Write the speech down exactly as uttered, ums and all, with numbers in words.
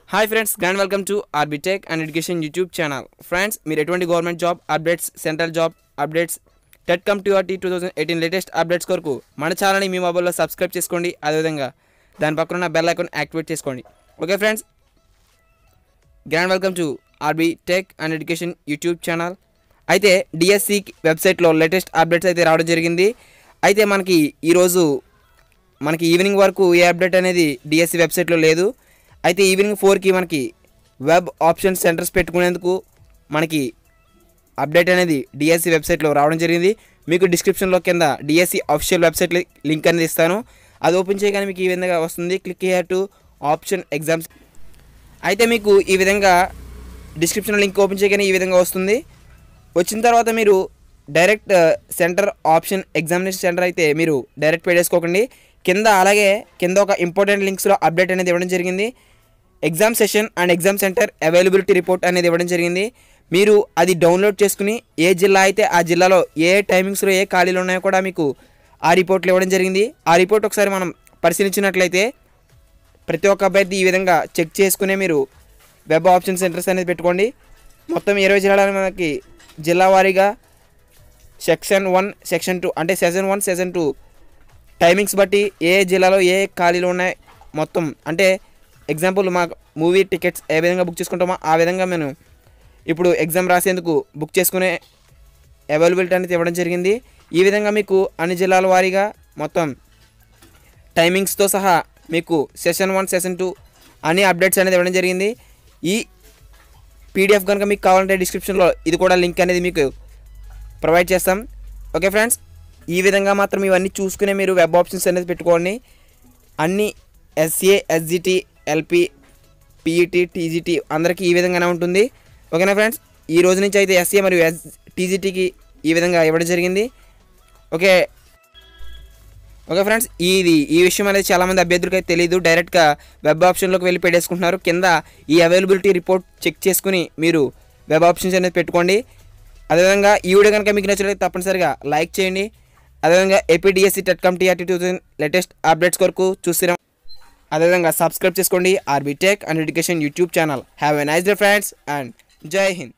Hi friends, grand welcome to R B Tech and Education YouTube channel. Friends, మీరు ఎటువంటి government job updates, central job updates, TET cum TRT two thousand eighteen latest updates కొరకు మన ఛానల్ని మీ మొబైల్లో subscribe చేసుకోండి. అదేవిధంగా దాని పక్కన ఉన్న బెల్ ఐకాన్ యాక్టివేట్ చేసుకోండి. Okay friends, grand welcome to RB tech and education YouTube channel. అయితే డిఎస్సి వెబ్సైట్లో లేటెస్ట్ అప్డేట్స్ అయితే రావడం జరిగింది. అయితే మనకి ఈరోజు మనకి ఈవినింగ్ వరకు ఏ అప్డేట్ అనేది డిఎస్సి వెబ్సైట్లో లేదు. అయితే ఈవినింగ్ ఫోర్కి మనకి వెబ్ ఆప్షన్ సెంటర్స్ పెట్టుకునేందుకు మనకి అప్డేట్ అనేది డిఎస్సి వెబ్సైట్లో రావడం జరిగింది. మీకు డిస్క్రిప్షన్లో కింద డిఎస్సి అఫీషియల్ వెబ్సైట్ లింక్ అనేది ఇస్తాను. అది ఓపెన్ చేయగానే మీకు ఈ విధంగా వస్తుంది. Click here to option exams. అయితే మీకు ఈ విధంగా డిస్క్రిప్షన్ లింక్ ఓపెన్ చేయగానే ఈ విధంగా వస్తుంది. వచ్చిన తర్వాత మీరు direct centre option examination centre అయితే మీరు డైరెక్ట్ పెట్టేసుకోకండి. కింద అలాగే కింద ఒక ఇంపార్టెంట్ లింక్స్లో అప్డేట్ అనేది ఇవ్వడం జరిగింది. Exam session and exam centre availability report అనేది ఇవ్వడం జరిగింది. మీరు అది డౌన్లోడ్ చేసుకుని ఏ జిల్లా అయితే ఆ జిల్లాలో ఏ టైమింగ్స్లో ఏ ఖాళీలు ఉన్నాయో కూడా మీకు ఆ రిపోర్ట్లు ఇవ్వడం జరిగింది. ఆ రిపోర్ట్ ఒకసారి మనం పరిశీలించినట్లయితే ప్రతి ఒక్క అభ్యర్థి ఈ విధంగా చెక్ చేసుకునే మీరు వెబ్ ఆప్షన్ సెంటర్స్ అనేది పెట్టుకోండి. మొత్తం ఇరవై జిల్లాల మనకి జిల్లా వారీగా సెక్షన్ వన్ సెక్షన్ టూ అంటే session one session two timings బట్టి ఏ జిల్లాలో ఏ ఖాళీలు ఉన్నాయి మొత్తం అంటే ఎగ్జాంపుల్ మా మూవీ టికెట్స్ ఏ విధంగా బుక్ చేసుకుంటామో ఆ విధంగా మేము ఇప్పుడు ఎగ్జామ్ రాసేందుకు బుక్ చేసుకునే అవైలబిలిటీ అనేది ఇవ్వడం జరిగింది. ఈ విధంగా మీకు అన్ని జిల్లాల వారీగా మొత్తం టైమింగ్స్తో సహా మీకు సెషన్ వన్ సెషన్ టూ అన్ని అప్డేట్స్ అనేది ఇవ్వడం జరిగింది. ఈ పీడిఎఫ్ కనుక మీకు కావాలంటే డిస్క్రిప్షన్లో ఇది కూడా లింక్ అనేది మీకు ప్రొవైడ్ చేస్తాం. ఓకే ఫ్రెండ్స్, ఈ విధంగా మాత్రం ఇవన్నీ చూసుకునే మీరు వెబ్ ఆప్షన్స్ అనేది పెట్టుకోండి. అన్ని SA, SGT, LP, PET, TGT అందరికీ ఈ విధంగానే ఉంటుంది. ఓకేనా ఫ్రెండ్స్, ఈ రోజు నుంచి అయితే ఎస్ఏ మరియు ఎస్ టీజీటీకి ఈ విధంగా ఇవ్వడం జరిగింది. ఓకే ఓకే ఫ్రెండ్స్, ఇది ఈ విషయం అనేది చాలామంది అభ్యర్థులకి అయితే తెలియదు. డైరెక్ట్గా వెబ్ ఆప్షన్లోకి వెళ్ళి పెట్టేసుకుంటున్నారు. కింద ఈ అవైలబిలిటీ రిపోర్ట్ చెక్ చేసుకుని మీరు వెబ్ ఆప్షన్స్ అనేది పెట్టుకోండి. అదేవిధంగా ఈ వీడియో కనుక మీకు నచ్చినట్లయితే తప్పనిసరిగా లైక్ చేయండి. అదేవిధంగా APDSC TET cum TRT two thousand latest updates కొరకు చూస్తున్నాం. అదేవిధంగా సబ్స్క్రైబ్ చేసుకోండి RB tech and education YouTube channel. Have a nice day friends and జై హింద్.